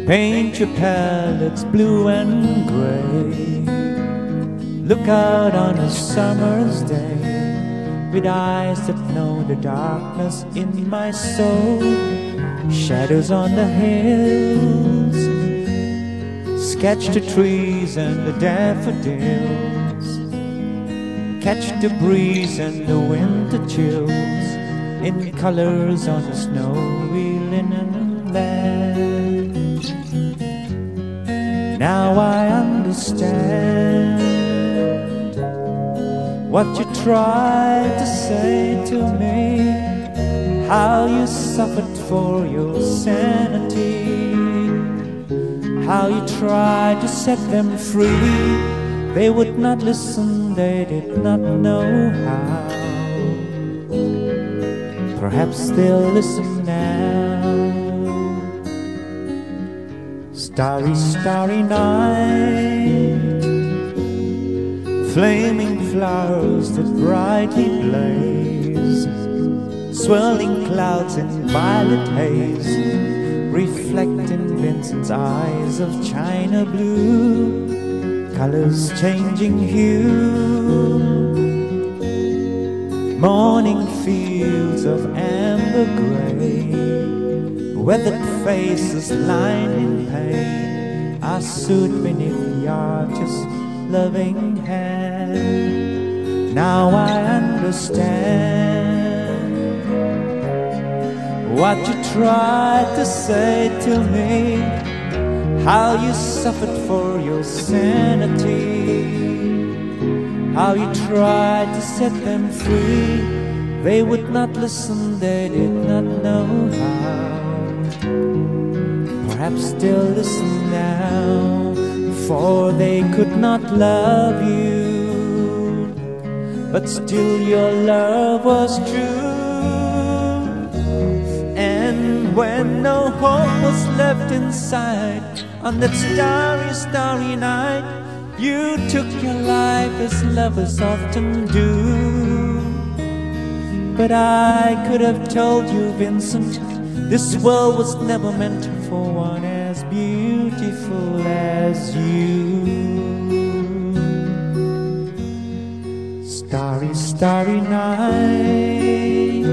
Paint your palettes blue and gray. Look out on a summer's day with eyes that know the darkness in my soul. Shadows on the hills, sketch the trees and the daffodils, catch the breeze and the winter chills in colors on the snowy linen land. Now I understand what you tried to say to me, how you suffered for your sanity, how you tried to set them free. They would not listen, they did not know how. Perhaps they'll listen now. Starry, starry night, flaming flowers that brightly blaze, swirling clouds in violet haze, reflecting Vincent's eyes of china blue, colors changing hue, morning fields of amber gray, weathered faces lined in pain are soothed beneath the arch's loving hand. Now I understand what you tried to say to me, how you suffered for your sanity, how you tried to set them free. They would not listen, they did not know how. Perhaps they'll listen now, for they could not love you, but still your love was true. And when no hope was left inside on that starry, starry night, you took your life as lovers often do. But I could have told you, Vincent, this world was never meant for one as beautiful as you. Starry, starry night,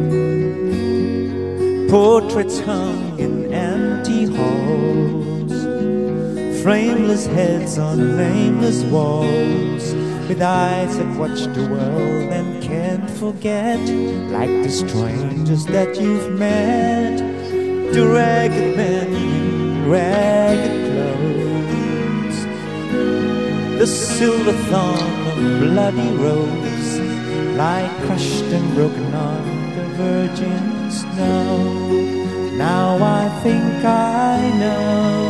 portraits hung in empty halls, frameless heads on nameless walls, with eyes that watch the world and can't forget, like the strangers that you've met, the ragged men in ragged clothes, the silver thorn of bloody rose, lie crushed and broken on the virgin snow. Now I think I know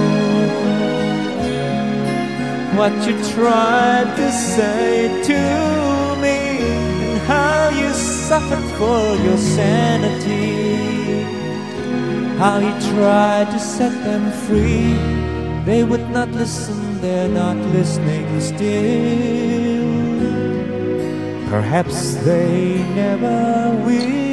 what you tried to say to me, and how you suffered for your sanity, how you tried to set them free. They would not listen, they're not listening still. Perhaps they never will.